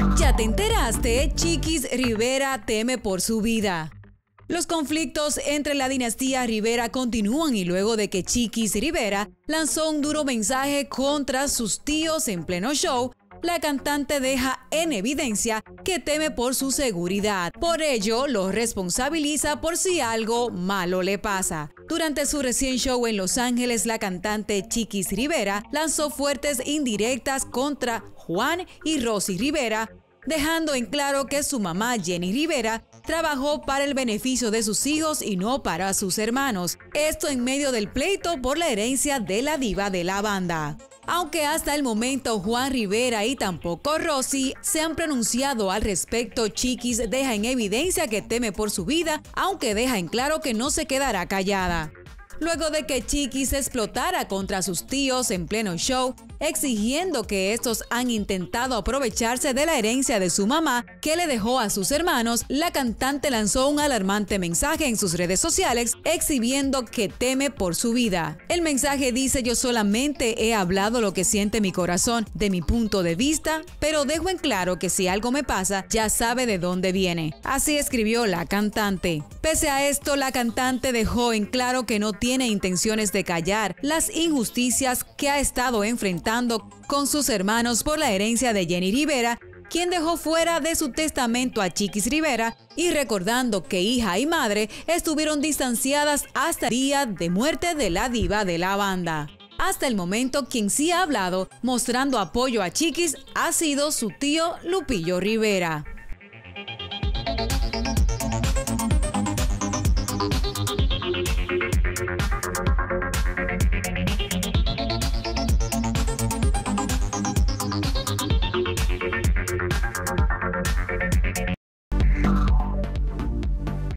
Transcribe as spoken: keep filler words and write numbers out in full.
¿Ya te enteraste? Chiquis Rivera teme por su vida. Los conflictos entre la dinastía Rivera continúan y luego de que Chiquis Rivera lanzó un duro mensaje contra sus tíos en pleno show, la cantante deja en evidencia que teme por su seguridad. Por ello, los responsabiliza por si algo malo le pasa. Durante su recién show en Los Ángeles, la cantante Chiquis Rivera lanzó fuertes indirectas contra Juan y Rosy Rivera, dejando en claro que su mamá Jenny Rivera trabajó para el beneficio de sus hijos y no para sus hermanos. Esto en medio del pleito por la herencia de la diva de la banda. Aunque hasta el momento Juan Rivera y tampoco Rosy se han pronunciado al respecto, Chiquis deja en evidencia que teme por su vida, aunque deja en claro que no se quedará callada. Luego de que Chiquis explotara contra sus tíos en pleno show, exigiendo que estos han intentado aprovecharse de la herencia de su mamá que le dejó a sus hermanos, la cantante lanzó un alarmante mensaje en sus redes sociales exhibiendo que teme por su vida. El mensaje dice: yo solamente he hablado lo que siente mi corazón de mi punto de vista, pero dejo en claro que si algo me pasa, ya sabe de dónde viene. Así escribió la cantante. Pese a esto, la cantante dejó en claro que no tiene intenciones de callar las injusticias que ha estado enfrentando con sus hermanos por la herencia de Jenny Rivera, quien dejó fuera de su testamento a Chiquis Rivera, y recordando que hija y madre estuvieron distanciadas hasta el día de muerte de la diva de la banda. Hasta el momento, quien sí ha hablado mostrando apoyo a Chiquis ha sido su tío Lupillo Rivera.